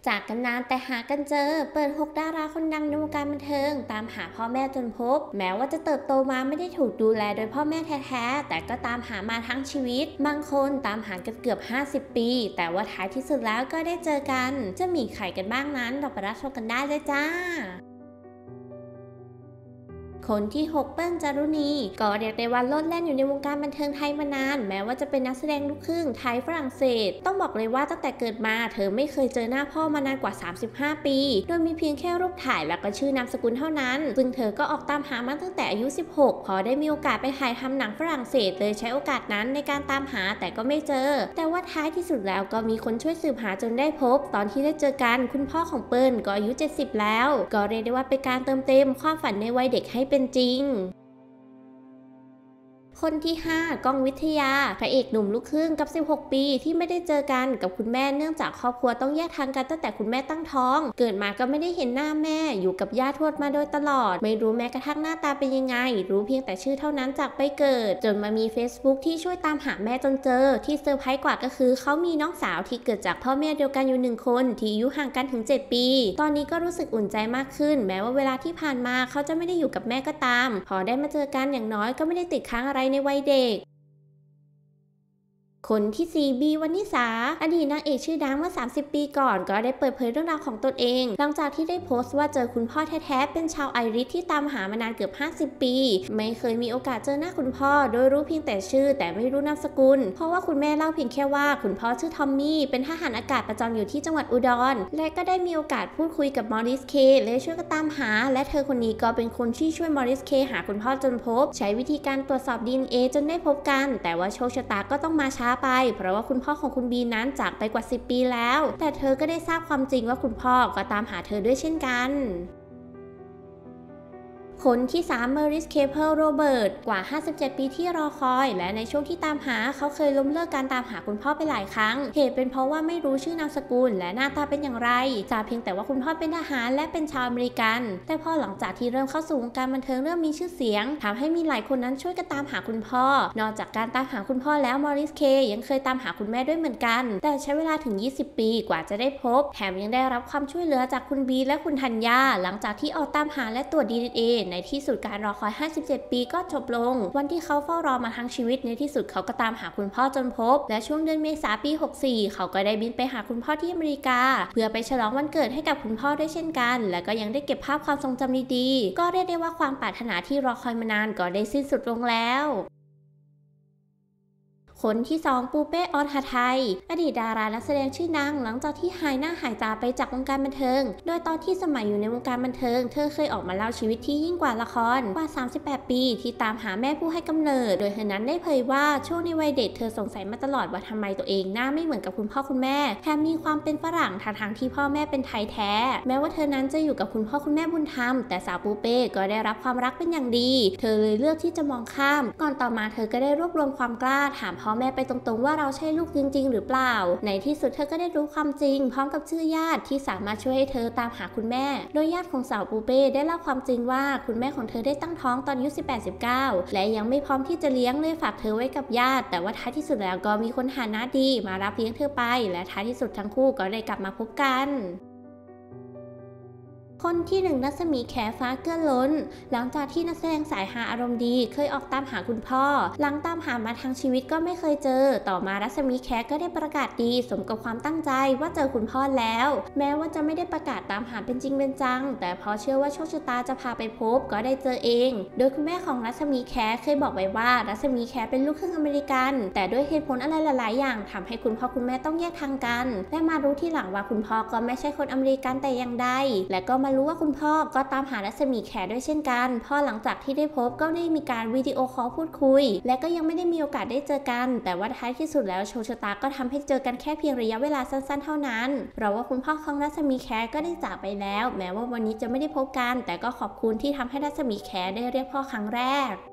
จากกันนานแต่หากันเจอเปิด6ดาราคนดังในวงการบันเทิงตามหาพ่อแม่จนพบแม้ว่าจะเติบโตมาไม่ได้ถูกดูแลโดยพ่อแม่แท้ๆแต่ก็ตามหามาทั้งชีวิตบางคนตามหากันเกือบ50ปีแต่ว่าท้ายที่สุดแล้วก็ได้เจอกันจะมีใครกันบ้างนั้นเราไปรับชมกันได้เลยจ้าคนที่6เปิ้ลจารุณีก็เรียกได้ว่าโลดแล่นอยู่ในวงการบันเทิงไทยมานานแม้ว่าจะเป็นนักแสดงลูกครึ่งไทยฝรั่งเศสต้องบอกเลยว่าตั้งแต่เกิดมาเธอไม่เคยเจอหน้าพ่อมานานกว่า35ปีโดยมีเพียงแค่รูปถ่ายและก็ชื่อนามสกุลเท่านั้นซึ่งเธอก็ออกตามหามาตั้งแต่อายุ16พอได้มีโอกาสไปถ่ายทำหนังฝรั่งเศสเลยใช้โอกาสนั้นในการตามหาแต่ก็ไม่เจอแต่ว่าท้ายที่สุดแล้วก็มีคนช่วยสืบหาจนได้พบตอนที่ได้เจอกันคุณพ่อของเปิ้ลก็อายุ70แล้วก็เรียกได้ว่าเป็นการเติมเต็มความฝันในวัยเด็กให้เป็นจริงคนที่5ก้องวิทยาพระเอกหนุ่มลูกครึ่งกับ16ปีที่ไม่ได้เจอกันกับคุณแม่เนื่องจากครอบครัวต้องแยกทางกันตั้งแต่คุณแม่ตั้งท้องเกิดมาก็ไม่ได้เห็นหน้าแม่อยู่กับย่าทวดมาโดยตลอดไม่รู้แม้กระทั่งหน้าตาเป็นยังไงรู้เพียงแต่ชื่อเท่านั้นจากไปเกิดจนมามี Facebook ที่ช่วยตามหาแม่จนเจอที่เซอร์ไพรส์กว่าก็คือเขามีน้องสาวที่เกิดจากพ่อแม่เดียวกันอยู่1คนที่อายุห่างกันถึง7ปีตอนนี้ก็รู้สึกอุ่นใจมากขึ้นแม้ว่าเวลาที่ผ่านมาเขาจะไม่ได้อยู่กับแม่ก็ตามพอได้มาเจอกันอย่างน้อยก็ไม่ได้ติดค้างอะไรในวัยเด็กคนที่4บีวรรณิสาอดีตนางเอกชื่อดังเมื่อ30ปีก่อนก็ได้เปิดเผยเรื่องราวของตนเองหลังจากที่ได้โพสต์ว่าเจอคุณพ่อแท้ๆเป็นชาวไอริสที่ตามหามานานเกือบ50ปีไม่เคยมีโอกาสเจอหน้าคุณพ่อโดยรู้เพียงแต่ชื่อแต่ไม่รู้นามสกุลเพราะว่าคุณแม่เล่าเพียงแค่ว่าคุณพ่อชื่อทอมมี่เป็นทหารอากาศประจำอยู่ที่จังหวัดอุดรและก็ได้มีโอกาสพูดคุยกับมอริสเคและช่วยกันตามหาและเธอคนนี้ก็เป็นคนที่ช่วยมอริสเคหาคุณพ่อจนพบใช้วิธีการตรวจสอบ DNA จนได้พบกันแต่ว่าโชคชะตาก็ต้องมาช้าไปเพราะว่าคุณพ่อของคุณบีนั้นจากไปกว่า10ปีแล้วแต่เธอก็ได้ทราบความจริงว่าคุณพ่อก็ตามหาเธอด้วยเช่นกันคนที่3เมอริสเคเพลโรเบิร์ตกว่า57ปีที่รอคอยและในช่วงที่ตามหาเขาเคยล้มเลิกการตามหาคุณพ่อไปหลายครั้งเหตุเป็นเพราะว่าไม่รู้ชื่อนามสกุลและหน้าตาเป็นอย่างไรทราบเพียงแต่ว่าคุณพ่อเป็นทหารและเป็นชาวอเมริกันแต่พอหลังจากที่เริ่มเข้าสู่วงการบันเทิงเริ่มมีชื่อเสียงทำให้มีหลายคนนั้นช่วยกันตามหาคุณพ่อนอกจากการตามหาคุณพ่อแล้วมอริสเคยังเคยตามหาคุณแม่ด้วยเหมือนกันแต่ใช้เวลาถึง20ปีกว่าจะได้พบแถมยังได้รับความช่วยเหลือจากคุณบีและคุณธัญญาหลังจากที่ออกตามหาและตรวจ DNA ในที่สุดการรอคอย57ปีก็จบลงวันที่เขาเฝ้ารอมาทั้งชีวิตในที่สุดเขาก็ตามหาคุณพ่อจนพบและช่วงเดือนเมษายนปี64เขาก็ได้บินไปหาคุณพ่อที่อเมริกาเพื่อไปฉลองวันเกิดให้กับคุณพ่อด้วยเช่นกันและก็ยังได้เก็บภาพความทรงจำดีๆก็เรียกได้ว่าความปรารถนาที่รอคอยมานานก็ได้สิ้นสุดลงแล้วคนที่2ปูเป้อรไทยอดีตดารานักแสดงชื่อดังหลังจากที่หายหน้าหายตาไปจากวงการบันเทิงโดยตอนที่สมัยอยู่ในวงการบันเทิงเธอเคยออกมาเล่าชีวิตที่ยิ่งกว่าละครกว่า38ปีที่ตามหาแม่ผู้ให้กำเนิดโดยเธอนั้นได้เผยว่าช่วงในวัยเด็กเธอสงสัยมาตลอดว่าทำไมตัวเองหน้าไม่เหมือนกับคุณพ่อคุณแม่แถมมีความเป็นฝรั่งทางที่พ่อแม่เป็นไทยแท้แม้ว่าเธอนั้นจะอยู่กับคุณพ่อคุณแม่บุญธรรมแต่สาวปูเป้ก็ได้รับความรักเป็นอย่างดีเธอเลยเลือกที่จะมองข้ามก่อนต่อมาเธอก็ได้รวบรวมความกล้าถามพ่อแม่ไปตรงๆว่าเราใช่ลูกจริงๆหรือเปล่าในที่สุดเธอก็ได้รู้ความจริงพร้อมกับชื่อญาติที่สามารถช่วยให้เธอตามหาคุณแม่โดยญาติของสาวปูเป้ได้เล่าความจริงว่าคุณแม่ของเธอได้ตั้งท้องตอนอายุ18-19และยังไม่พร้อมที่จะเลี้ยงเลยฝากเธอไว้กับญาติแต่ว่าท้ายที่สุดแล้วก็มีคนฐานะดีมารับเลี้ยงเธอไปและท้ายที่สุดทั้งคู่ก็ได้กลับมาพบกันคนที่1รัศมีแขฟ้าเกื้อล้นหลังจากที่นักแสดงสายฮาอารมณ์ดีเคยออกตามหาคุณพ่อหลังตามหามาทั้งชีวิตก็ไม่เคยเจอต่อมารัศมีแขก็ได้ประกาศดีสมกับความตั้งใจว่าเจอคุณพ่อแล้วแม้ว่าจะไม่ได้ประกาศตามหาเป็นจริงเป็นจังแต่พอเชื่อว่าโชคชะตาจะพาไปพบก็ได้เจอเองโดยคุณแม่ของรัศมีแขเคยบอกไว้ว่ารัศมีแขเป็นลูกครึ่งอเมริกันแต่ด้วยเหตุผลอะไรหลายๆอย่างทำให้คุณพ่อคุณแม่ต้องแยกทางกันและมารู้ที่หลังว่าคุณพ่อก็ไม่ใช่คนอเมริกันแต่อย่างใดและก็มารู้ว่าคุณพ่อก็ตามหารัศมีแขด้วยเช่นกันพอหลังจากที่ได้พบก็ได้มีการวิดีโอคอลพูดคุยและก็ยังไม่ได้มีโอกาสได้เจอกันแต่ว่าท้ายที่สุดแล้วโชคชะตาก็ทำให้เจอกันแค่เพียงระยะเวลาสั้นๆเท่านั้นเพราะว่าคุณพ่อของรัศมีแขก็ได้จากไปแล้วแม้ว่าวันนี้จะไม่ได้พบกันแต่ก็ขอบคุณที่ทำให้รัศมีแขได้เรียกพ่อครั้งแรก